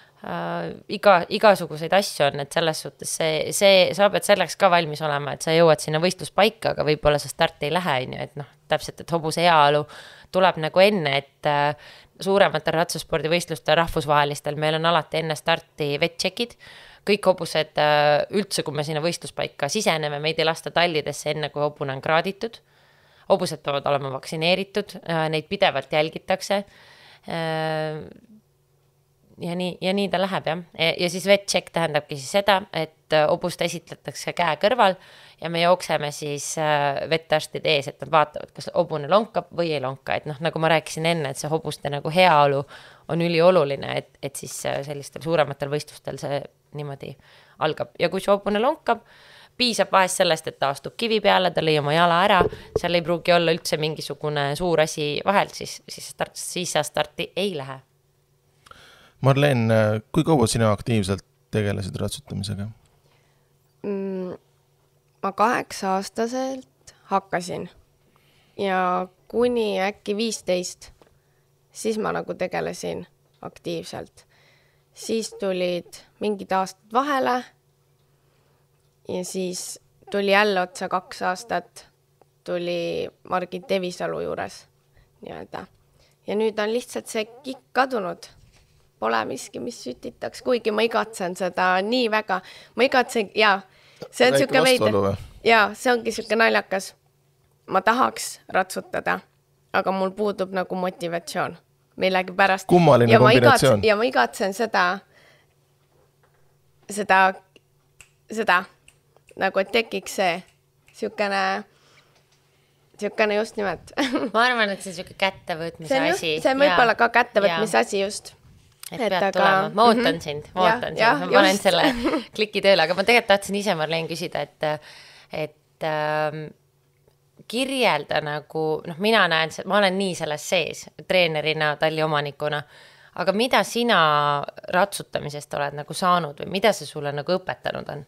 igasuguseid asju on, et selles suhtes sa pead selleks ka valmis olema, et sa jõuad sinna võistluspaika, aga võib-olla sa starti ei lähe, et täpselt, et hobuse heaolu tuleb nagu enne, et suurematel ratsuspordivõistlustel rahvusvahelistel meil on alati enne starti vetšekid. Kõik hobused üldse, kui me sinna võistluspaika siseneme, meid ei lasta tallidesse enne, kui hobune on kraaditud. Hobused peavad olema vaktsineeritud, neid pidevalt jälgitakse. Ja nii ta läheb, jah. Ja siis vetšek tähendabki siis seda, et hobust esitletakse käe kõrval ja me jookseme siis vettarstide ees, et nad vaatavad, kas hobune lonkab või ei lonka. Et nagu ma rääkisin enne, et see hobuste nagu heaolu on ülioluline, et siis sellistel suurematel võistlustel see niimoodi algab. Ja kui see hobune lonkab, piisab vahest sellest, et ta astub kivi peale, ta lõi oma jala ära, seal ei pruugi olla üldse mingisugune suur asi vahelt, siis sa starti ei lähe. Marleen, kui kaua sina aktiivselt tegelesid ratsutamisega? Ma 8-aastaselt hakkasin ja kuni äkki 15, siis ma nagu tegelesin aktiivselt. Siis tulid mingid aastad vahele ja siis tuli jälle otsa 2 aastat, tuli Margit Evisalu juures nii-öelda. Ja nüüd on lihtsalt see kikk kadunud. pole miski, mis sütitaks, kuigi ma igatsen seda nii väga. Ma igatsen, jaa, see on siuke veidi. Jaa, see ongi siuke naljakas. Ma tahaks ratsutada, aga mul puudub nagu motivatsioon millegi pärast. Kummaline kombinatsioon. Ja ma igatsen seda nagu, et tekiks see siukene just nimelt. Ma arvan, et see on siuke kättevõtmise asi. See on võib-olla ka kättevõtmise asi just. Et pead tulema. Ma ootan sind. Ma panen selle kliki tööle, aga ma tegelikult tahtsin ise Marleen küsida, et kirjelda nagu, mina näen, ma olen nii selles sees treenerina, talli omanikuna, aga mida sina ratsutamisest oled nagu saanud või mida see sulle nagu õpetanud on?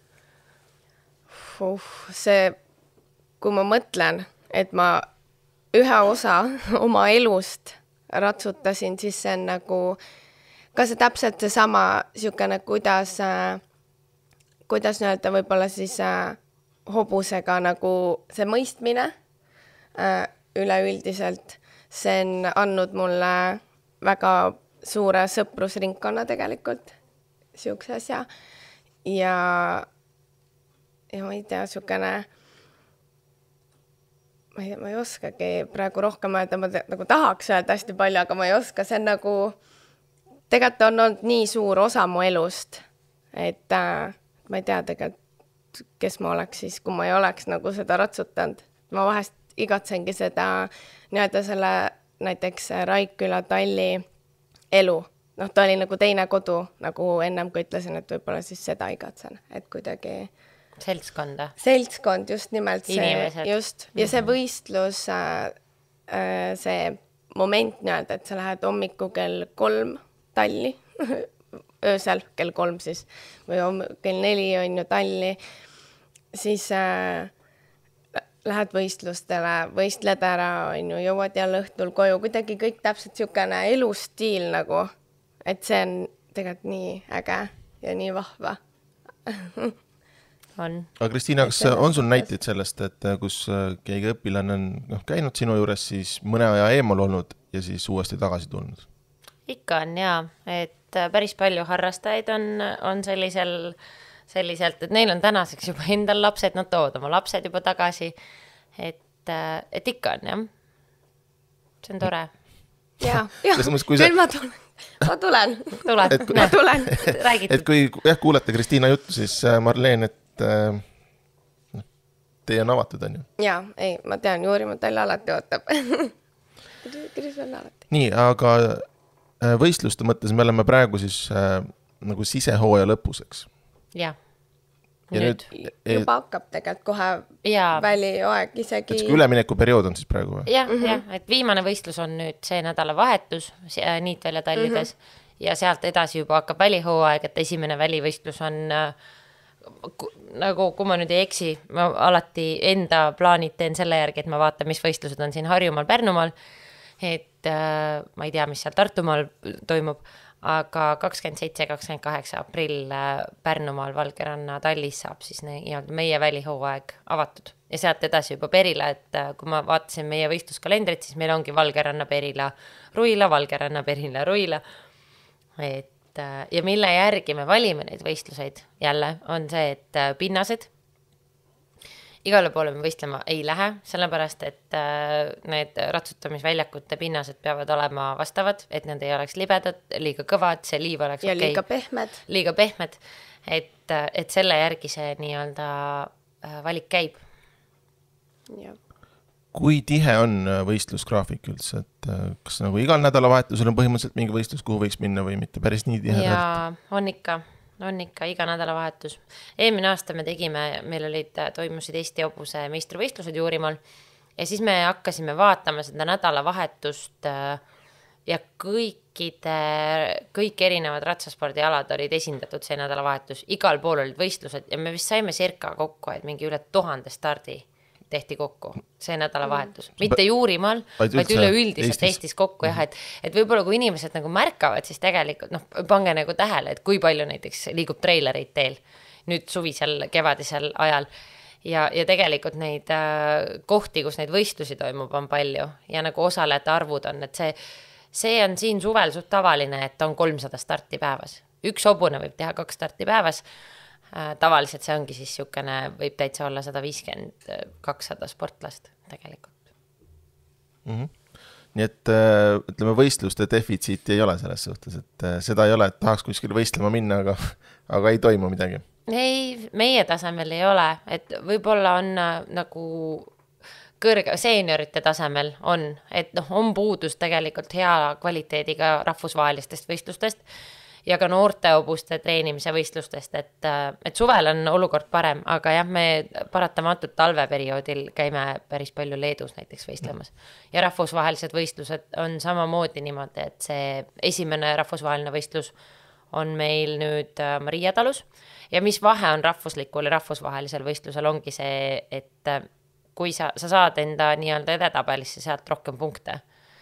See, kui ma mõtlen, et ma ühe osa oma elust ratsutasin, siis see on nagu ka see täpselt see sama siukene, kuidas nii-öelda võib-olla siis hobusega nagu see mõistmine üleüldiselt. See on andnud mulle väga suure sõprusringkonna tegelikult, siukse asja. Ja ma ei tea, siukene, ma ei oskagi praegu rohkem öelda, ma nagu tahaks öelda hästi palju, aga ma ei oska, see on nagu, tegelikult on olnud nii suur osa mu elust, et ma ei tea tegelikult, kes ma oleks siis, kui ma ei oleks nagu seda ratsutanud. Ma vahest igatsengi seda nii-öelda selle näiteks Raikküla talli elu. Ta oli nagu teine kodu, nagu ennem kui ütlesin, et võib-olla siis seda igatsen, et kuidagi seltskonda. Seltskond, just nimelt see. Inimesed. Just. Ja see võistlus, see moment nii-öelda, et sa lähed hommiku kell 3 talli, öösel kell 3 siis, või kell 4 on ju talli, siis lähed võistlustele, võistled ära, on ju, jõuad jälle õhtul koju, kuidagi kõik täpselt siukene elustiil nagu, et see on tegelikult nii äge ja nii vahva. On. Aga Kristiina, kas on sul näiteid sellest, et kus keegi õpilane on käinud sinu juures, siis mõne aja eemal olnud ja siis uuesti tagasi tulnud? Ikka on jaa, et päris palju harrastajaid on selliselt, et neil on tänaseks juba endal lapsed, nad tood oma lapsed juba tagasi, et ikka on jah. See on tore. Jaa, küll ma tulen. Räägid. Et kui kuulete Kristiina juttu, siis Marleen, et teie on avatud, on ju? Jaa, ei, ma tean, Juurimaa tall alati ootab. Kris on alati. Nii, aga võistluste mõttes me oleme praegu siis nagu sisehooja lõpus, eks? Jah. Nüüd juba hakkab tegelikult kohe välioaeg isegi. Et ülemineku periood on siis praegu või? Jah, et viimane võistlus on nüüd see nädalavahetus Niitvälja tallides ja sealt edasi juba hakkab välihooaeg, et esimene välivõistlus on nagu, kui ma nüüd ei eksi, ma alati enda plaanid teen selle järgi, et ma vaatan, mis võistlused on siin Harjumaal, Pärnumaal, et ma ei tea, mis seal Tartumaal toimub, aga 27-28 aprill Pärnumaal Valgeranna tallis saab siis meie välihooaeg avatud. Ja sealt edasi juba Perila, et kui ma vaatasin meie võistluskalendrit, siis meil ongi Valgeranna, Perila, Ruila, Valgeranna, Perila, Ruila. Ja mille järgi me valime neid võistluseid jälle on see, et pinnased. Igale poole me võistlema ei lähe, sellepärast, et need ratsutamisväljakute pinnased peavad olema vastavad, et need ei oleks libedad, liiga kõvad, see liiv oleks ja liiga pehmed. Liiga pehmed, et selle järgi see nii-öelda valik käib. Ja. Kui tihe on võistlusgraafik üldse, et kas nagu igal nädalavahetusel on põhimõtteliselt mingi võistlus, kuhu võiks minna või mitte päris nii tihe? Jaa, on ikka iga nädalavahetus. Eelmine aasta me tegime, meil toimusid Eesti hobuse meistrivõistlused Juurimaal ja siis me hakkasime vaatama seda nädalavahetust ja kõik erinevad ratsaspordialad olid esindatud see nädalavahetus. Igal pool olid võistlused ja me vist saime circa kokku, et mingi üle 1000 stardi tehti kokku see nädalavahetus. Mitte Juurimaal, vaid üleüldiselt Eestis kokku. Jah, et võib-olla kui inimesed nagu märkavad, siis tegelikult pange nagu tähele, et kui palju näiteks liigub treilereid teel nüüd suvisel, kevadisel ajal. Ja tegelikult neid kohti, kus neid võistlusi toimub, on palju ja nagu osalejate arvud on, et see on siin suvel suht tavaline, et on 300 starti päevas. Üks hobune võib teha 2 starti päevas. Tavaliselt see ongi siis siukene, võib täitsa olla 150-200 sportlast tegelikult. Nii et ütleme, võistluste defitsiiti ei ole selles suhtes, et seda ei ole, et tahaks kuskil võistlema minna, aga ei toimu midagi. Ei, meie tasemel ei ole, et võib-olla on nagu kõrge, seeniorite tasemel on, et on puudus tegelikult hea kvaliteediga rahvusvahelistest võistlustest ja ka noorte hobuste treenimise võistlustest, et suvel on olukord parem, aga jah, me paratamatult talveperioodil käime päris palju Leedus näiteks võistlemas. Ja rahvusvahelised võistlused on samamoodi niimoodi, et see esimene rahvusvaheline võistlus on meil nüüd Maria talus ja mis vahe on rahvuslikul ja rahvusvahelisel võistlusel ongi see, et kui sa saad enda nii-öelda edetabelisse sealt rohkem punkte.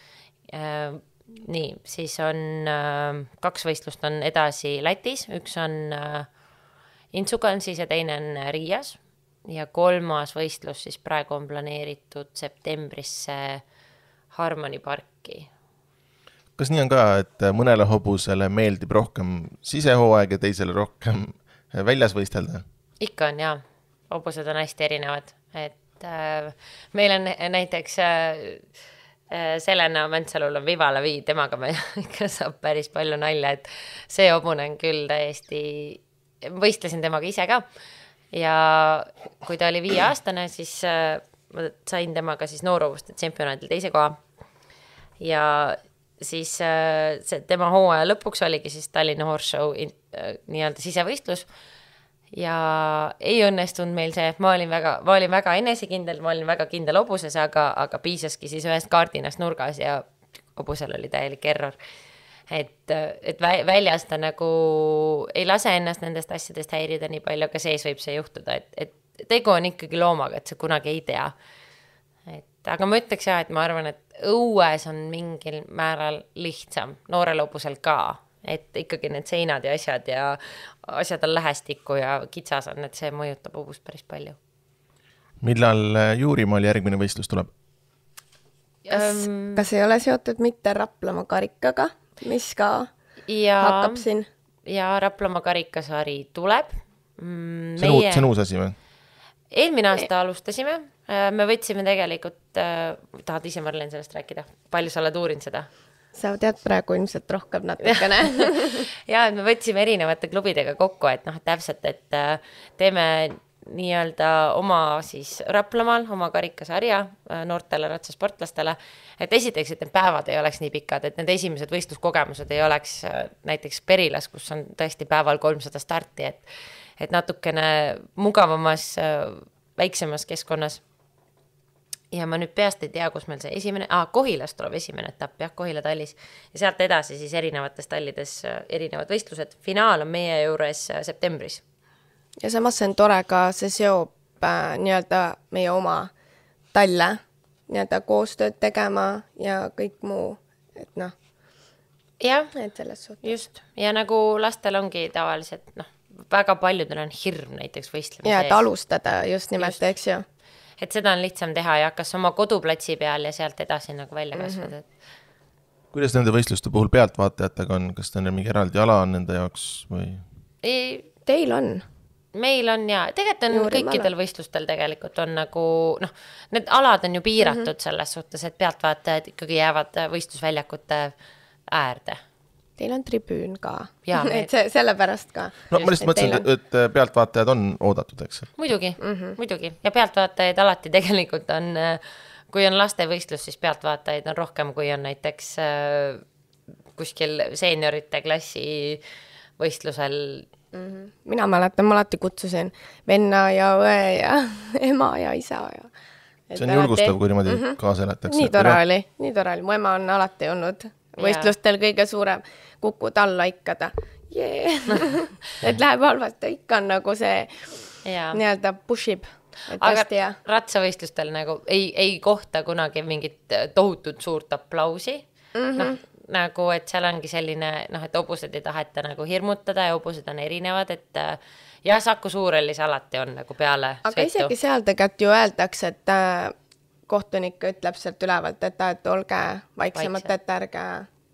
Nii, siis on 2 võistlust on edasi Lätis, üks on Inčukalnsis ja teine on Riias ja 3. võistlus siis praegu on planeeritud septembrisse Harmoni parki. Kas nii on ka, et mõnele hobusele meeldib rohkem sisehooaeg ja teisele rohkem väljas võistelda? Ikka on jah, hobused on hästi erinevad, et meil on näiteks Selena Mäntsalul on Viva la Vie, temaga me ikka saab päris palju nalja, et see hobune on küll täiesti, võistlesin temaga ise ka ja kui ta oli 5-aastane, siis ma sain temaga siis noorhobuste tšempionaadil 2. koha ja siis tema hooaja lõpuks oligi siis Tallinna Horse Show nii-öelda sisevõistlus ja ei õnnestunud meil see, ma olin väga enesekindel, ma olin väga kindel hobuses, aga piisaski siis ühest kaardinast nurgas ja hobusel oli täielik error. Et väljas ta nagu ei lase ennast nendest asjadest häirida nii palju, aga sees võib see juhtuda, et tegu on ikkagi loomaga, et sa kunagi ei tea. Aga ma ütleks jah, et ma arvan, et õues on mingil määral lihtsam, noorel hobusel ka, et ikkagi need seinad ja asjad on lähestikku ja kitsas on, et see mõjutab hobust päris palju. Millal Juurimaal järgmine võistlus tuleb? Kas ei ole seotud mitte Raplamaa karikaga, mis ka hakkab siin? Ja Raplamaa karikasari tuleb. See on uus asi või? Eelmine aasta alustasime. Me võtsime tegelikult, tahad ise Marlen sellest rääkida? Palju sa oled uurinud seda? Sa tead praegu ilmselt rohkem natukene. Ja, et me võtsime erinevate klubidega kokku, et täpselt, et teeme nii-öelda oma siis Raplamaal, oma karikasarja noortele ratsasportlastele, et esiteks, et need päevad ei oleks nii pikad, et need esimesed võistluskogemused ei oleks näiteks Perilas, kus on tõesti päeval 300 starti, et natukene mugavamas, väiksemas keskkonnas. Ja ma nüüd peast ei tea, kus meil see esimene, Kohilas tuleb esimene etapp, jah, Kohila tallis. Ja sealt edasi siis erinevates tallides erinevad võistlused. Finaal on meie juures septembris. Ja samas see on tore ka, see seob nii-öelda meie oma talle nii-öelda koostööd tegema ja kõik muu, et jah, et selles suhtes. Just. Ja nagu lastel ongi tavaliselt, väga paljudel on hirm näiteks võistlemise ja, et alustada just nimelt, eks ju. Et seda on lihtsam teha ja hakkas oma koduplatsi peal ja sealt edasi nagu välja kasvada. Kuidas nende võistluste puhul pealtvaatajatega on? Kas ta on mingi eraldi ala on nende jaoks või? Teil on? Meil on ja tegelikult on kõikidel võistlustel tegelikult on nagu, need alad on ju piiratud selles suhtes, et pealtvaatajad ikkagi jäävad võistlusväljakute äärde. Teil on tribüün ka, et selle pärast ka. No ma lihtsalt mõtlesin, et pealtvaatajad on oodatud, eks? Muidugi. Ja pealtvaatajaid alati tegelikult on, kui on lastevõistlus, siis pealtvaatajaid on rohkem, kui on näiteks kuskil seeniorite klassi võistlusel. Mina mäletan, ma alati kutsusin venna ja õe ja ema ja isa. See on julgustav, kui niimoodi kaasa elatakse. Nii tore oli. Mu ema on alati olnud võistlustel kõige suurem kukud alla ikkada. Et läheb halvasti, ikka on nagu see nii-öelda pushib. Aga ratsavõistlustel nagu ei kohta kunagi mingit tohutut suurt aplausi. Nagu, et seal ongi selline, et hobused ei taheta nagu hirmutada ja hobused on erinevad, et jah, Saku Suurellis alati on nagu peale sõitu. Aga isegi seal tegelikult ju öeldakse, et kohtunik ütleb sealt ülevalt, et olge vaiksemad, et ärge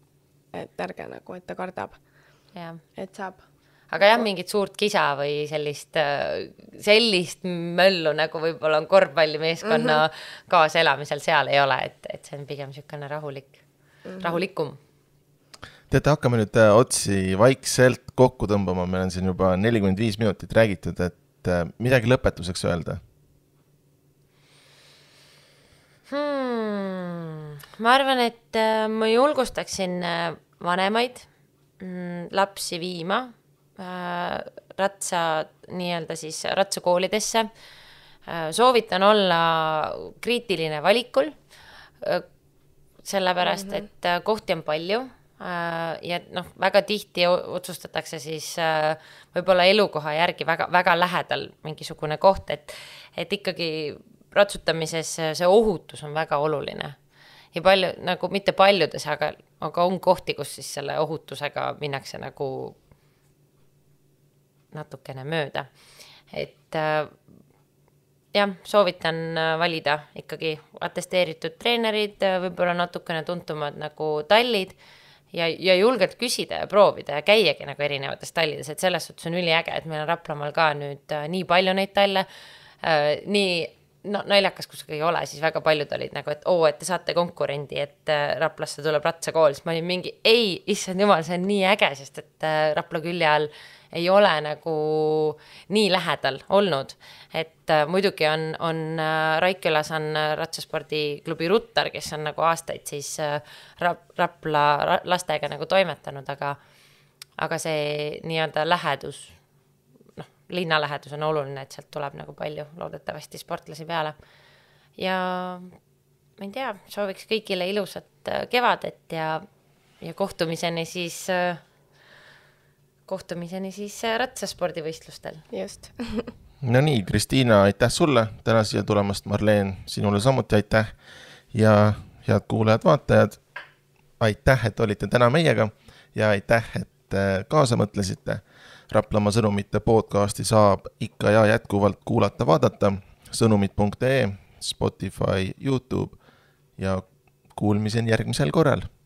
et ärge nagu, et ta kardab, jah. et saab. Aga jah, mingit suurt kisa või sellist möllu, nagu võib-olla on korvpallimeeskonna kaaselamisel, seal ei ole, et see on pigem niisugune rahulikum. Teate, hakkame nüüd otsi vaikselt kokku tõmbama, meil on siin juba 45 minutit räägitud, et midagi lõpetuseks öelda. Ma arvan, et ma julgustaksin vanemaid lapsi viima ratsakoolidesse. Soovitan olla kriitiline valikul, sellepärast, et kohti on palju ja väga tihti otsustatakse siis võib-olla elukoha järgi väga, väga lähedal mingisugune koht, et ikkagi ratsutamises see ohutus on väga oluline. Ja palju, nagu mitte paljudes, aga on kohti, kus siis selle ohutusega minnakse nagu natukene mööda. Et jah, soovitan valida ikkagi atesteeritud treenerid, võib-olla natukene tuntumad nagu tallid ja julgelt küsida ja proovida ja käiagi nagu erinevates tallides, et selles suhtes on üliäge, et meil on Raplamaal ka nüüd nii palju neid talle, nii naljakas, kus ei ole, siis väga paljud olid nagu, et et te saate konkurendi, et Raplasse tuleb ratsakool, siis ma olin mingi, ei, issand jumal, see on nii äge, sest et Rapla külje all ei ole nagu nii lähedal olnud, et muidugi on Raikülas on ratsaspordiklubi Ruttar, kes on nagu aastaid siis Rapla lastega nagu toimetanud, aga see nii-öelda lähedus, linna lähedus on oluline, et sealt tuleb nagu palju loodetavasti sportlasi peale. Ja ma ei tea, sooviks kõigile ilusat kevadet ja kohtumiseni siis ratsaspordivõistlustel. Just. No nii, Kristiina, aitäh sulle täna siia tulemast, Marleen, sinule samuti aitäh ja head kuulajad-vaatajad, aitäh, et olite täna meiega ja aitäh, et kaasa mõtlesite. Raplamaa sõnumite podcasti saab ikka ja jätkuvalt kuulata-vaadata sõnumid.ee, Spotify, YouTube ja kuulmiseni järgmisel korral.